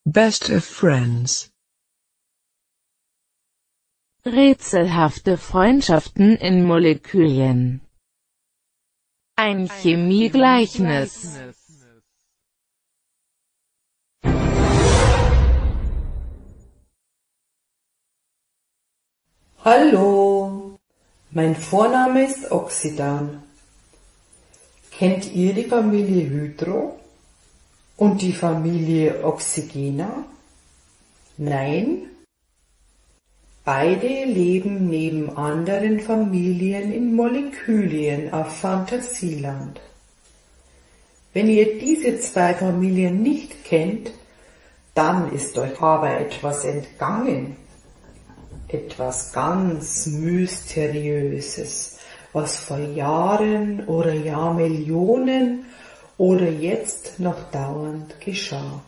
Best of friends. Rätselhafte Freundschaften in Molekülen. Ein Chemiegleichnis. Hallo, mein Vorname ist Oxidan. Kennt ihr die Familie Hydro und die Familie Oxygena? Nein? Beide leben neben anderen Familien in Molekülien auf Fantasieland. Wenn ihr diese zwei Familien nicht kennt, dann ist euch aber etwas entgangen. Etwas ganz Mysteriöses, was vor Jahren oder Jahrmillionen oder jetzt noch dauernd geschah.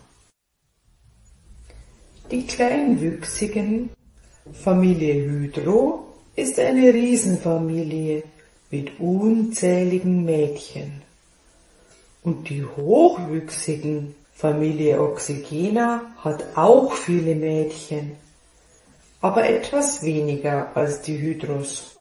Die kleinwüchsigen Familie Hydro ist eine Riesenfamilie mit unzähligen Mädchen. Und die hochwüchsigen Familie Oxygena hat auch viele Mädchen, aber etwas weniger als die Hydros.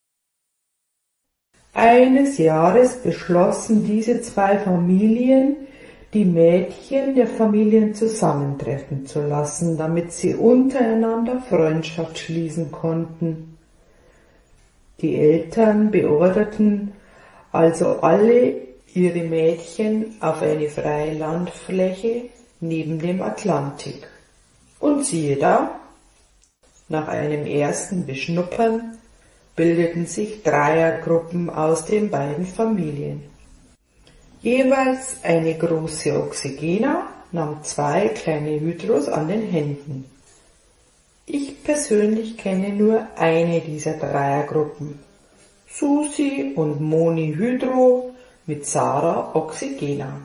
Eines Jahres beschlossen diese zwei Familien, die Mädchen der Familien zusammentreffen zu lassen, damit sie untereinander Freundschaft schließen konnten. Die Eltern beorderten also alle ihre Mädchen auf eine freie Landfläche neben dem Atlantik. Und siehe da, nach einem ersten Beschnuppern bildeten sich Dreiergruppen aus den beiden Familien. Jeweils eine große Oxygena nahm zwei kleine Hydros an den Händen. Ich persönlich kenne nur eine dieser Dreiergruppen, Susi und Moni Hydro mit Sarah Oxygena.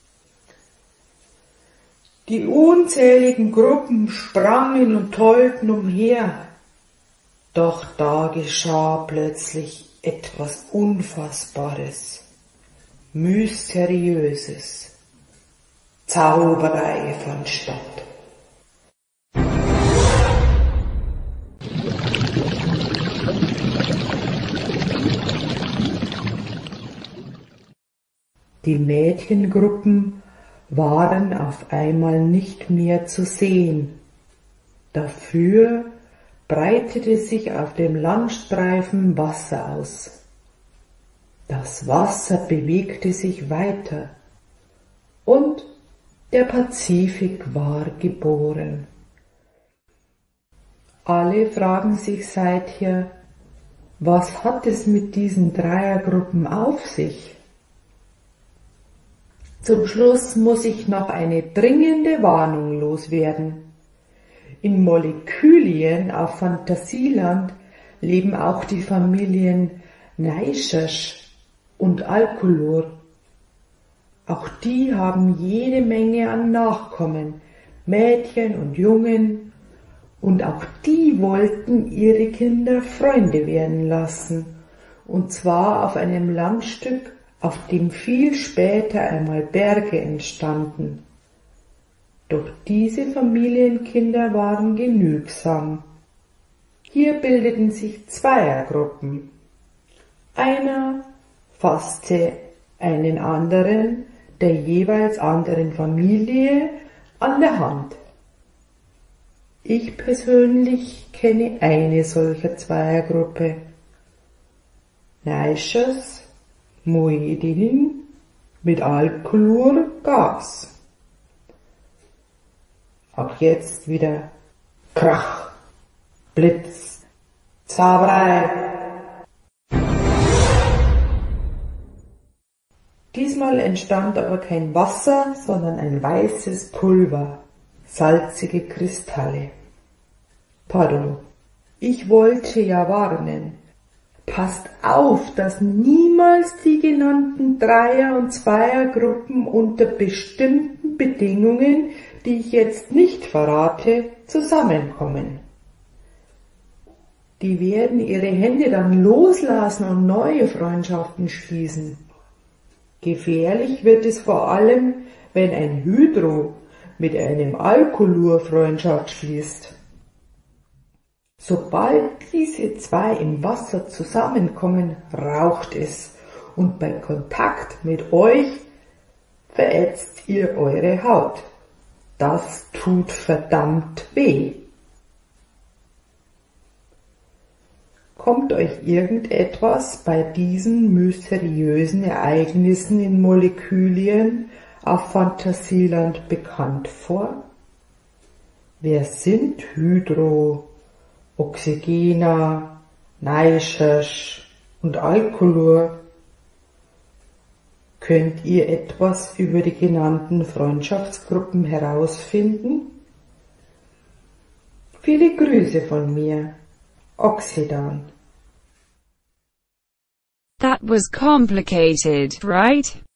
Die unzähligen Gruppen sprangen und tollten umher, doch da geschah plötzlich etwas Unfassbares. Mysteriöses. Zauberei fand statt. Die Mädchengruppen waren auf einmal nicht mehr zu sehen. Dafür breitete sich auf dem Landstreifen Wasser aus. Das Wasser bewegte sich weiter und der Pazifik war geboren. Alle fragen sich seither, was hat es mit diesen Dreiergruppen auf sich? Zum Schluss muss ich noch eine dringende Warnung loswerden. In Molekülien auf Fantasieland leben auch die Familien Naischasch und Alkulur. Auch die haben jede Menge an Nachkommen, Mädchen und Jungen, und auch die wollten ihre Kinder Freunde werden lassen, und zwar auf einem Landstück, auf dem viel später einmal Berge entstanden. Doch diese Familienkinder waren genügsam. Hier bildeten sich Zweiergruppen. Einer fasste einen anderen der jeweils anderen Familie an der Hand. Ich persönlich kenne eine solcher Zweiergruppe. Naischasch Muhyiddin mit Alkulur Gas. Auch jetzt wieder Krach, Blitz, Zauberei. Diesmal entstand aber kein Wasser, sondern ein weißes Pulver, salzige Kristalle. Pardon, ich wollte ja warnen. Passt auf, dass niemals die genannten Dreier- und Zweiergruppen unter bestimmten Bedingungen, die ich jetzt nicht verrate, zusammenkommen. Die werden ihre Hände dann loslassen und neue Freundschaften schließen. Gefährlich wird es vor allem, wenn ein Hydro mit einem Alkoholur Freundschaft schließt. Sobald diese zwei im Wasser zusammenkommen, raucht es und bei Kontakt mit euch verätzt ihr eure Haut. Das tut verdammt weh. Kommt euch irgendetwas bei diesen mysteriösen Ereignissen in Molekülien auf Fantasieland bekannt vor? Wer sind Hydro, Oxygena, Naischasch und Alkoholur? Könnt ihr etwas über die genannten Freundschaftsgruppen herausfinden? Viele Grüße von mir, Oxidan. That was complicated, right?